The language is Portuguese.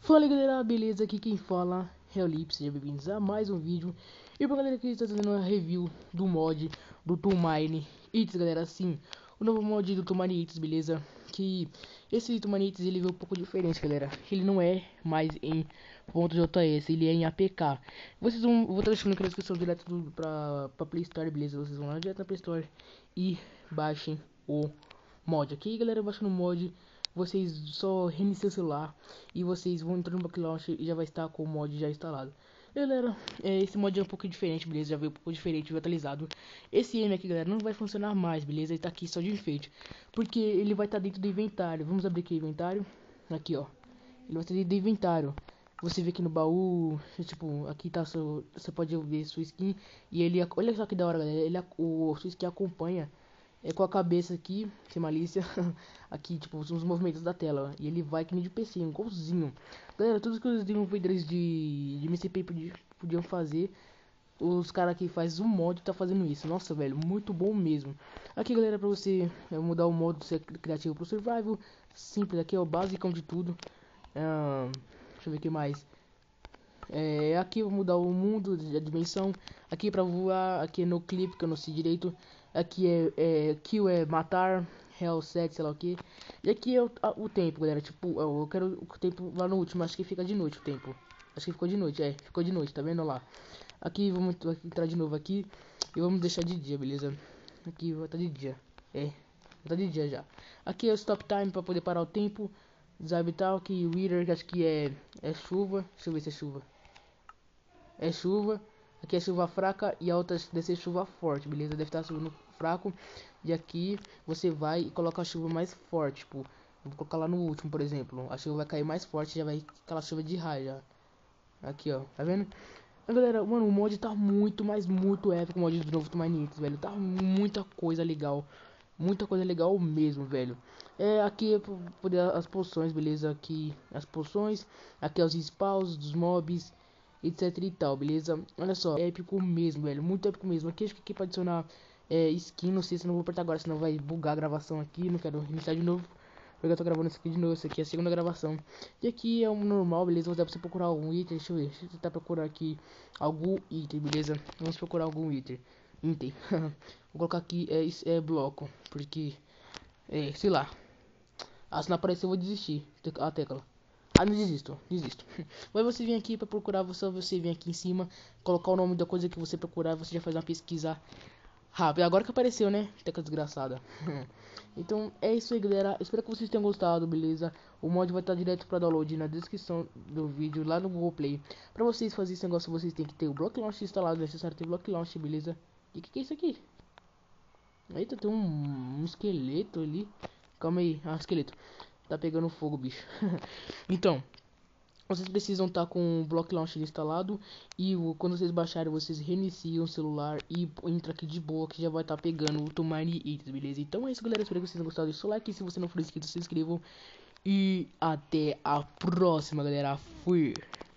Fala galera, beleza? Aqui quem fala é o Lip, sejam bem-vindos a mais um vídeo. E pra galera que está fazendo uma review do mod do Tomine Hits, galera, sim, o novo mod do Tomine Hits, beleza? Que esse Tomine Hits ele veio um pouco diferente, galera. Ele não é mais em .js, ele é em APK. Vou estar deixando aqui na descrição direto pra Play Store, beleza? Vocês vão lá direto na Play Store e baixem o mod. Aqui, galera, baixando o mod, vocês só reiniciam o celular e vocês vão entrar no Block Launcher e já vai estar com o mod já instalado. Galera, esse mod é um pouco diferente, beleza? Já veio um pouco diferente, veio atualizado. Esse M aqui, galera, não vai funcionar mais, beleza? Ele tá aqui só de enfeite, porque ele vai estar dentro do inventário. Vamos abrir aqui o inventário. Aqui, ó. Ele vai estar dentro do inventário. Você vê aqui no baú, tipo, aqui tá você pode ver sua skin. E ele, olha só que da hora, galera. Sua skin acompanha com a cabeça aqui, sem malícia, aqui, tipo, os movimentos da tela, ó. E ele vai que nem de PC, igualzinho. Galera, tudo que os desenvolvedores de MCP podiam fazer, os caras que faz o mod tá fazendo isso. Nossa, velho, muito bom mesmo. Aqui, galera, pra você mudar o modo ser criativo pro survival, simples, aqui é o basicão de tudo. Deixa eu ver o que mais. Aqui eu vou mudar o mundo, a dimensão. Aqui pra voar, aqui é no clipe, que eu não sei direito. Aqui kill é matar, hell set, sei lá o que. E aqui é o tempo, galera. Tipo, eu quero o tempo lá no último, acho que fica de noite o tempo. Acho que ficou de noite, ficou de noite, tá vendo lá? Aqui, vamos entrar de novo aqui. E vamos deixar de dia, beleza? Aqui vai estar de dia, vai estar de dia já. Aqui é o stop time pra poder parar o tempo. Deshabitar, que Wither, que acho que é chuva. Deixa eu ver se é chuva. É chuva, aqui é chuva fraca e a outra deve ser chuva forte, beleza? Deve estar chovendo fraco. E aqui você vai e coloca a chuva mais forte, tipo, vou colocar lá no último, por exemplo. A chuva vai cair mais forte, já vai aquela chuva de raio já. Aqui, ó, tá vendo? Galera, mano, o mod tá muito, mas muito épico, o mod do novo Tomine Hits, velho. Tá muita coisa legal. Muita coisa legal mesmo, velho. Aqui é pra poder as poções, beleza? Aqui as poções. Aqui é os spawns dos mobs, etc e tal, beleza? Olha só, é épico mesmo, velho. Muito épico mesmo. Aqui acho que aqui pra adicionar skin, não sei se eu não vou apertar agora, senão vai bugar a gravação aqui. Não quero iniciar de novo, porque eu tô gravando isso aqui de novo. Isso aqui é a segunda gravação. E aqui é um normal, beleza? Vou dar pra você procurar algum item. Deixa eu ver. Deixa eu tentar procurar aqui algum item, beleza? Vamos procurar algum item. Vou colocar aqui bloco, porque sei lá. Se não aparecer eu vou desistir. A tecla. Não desisto, desisto. Mas você vem aqui para procurar, você vem aqui em cima, colocar o nome da coisa que você procurar, você já faz uma pesquisa rápida. Agora que apareceu, né? Tecla desgraçada. Então é isso aí, galera. Espero que vocês tenham gostado, beleza? O mod vai estar direto para download na descrição do vídeo lá no Google Play. Para vocês fazerem esse negócio, vocês têm que ter o Block Launcher instalado, é necessário ter o Block Launcher, beleza? E o que é isso aqui? Eita, tem um esqueleto ali. Calma aí, esqueleto. Tá pegando fogo, bicho. Então, vocês precisam estar com o Block Launcher instalado. E quando vocês baixarem, vocês reiniciam o celular e entra aqui de boa, que já vai estar pegando o Tomine Hits, beleza? Então é isso, galera. Espero que vocês tenham gostado. Deixa o like. Se você não for inscrito, se inscrevam. E até a próxima, galera. Fui.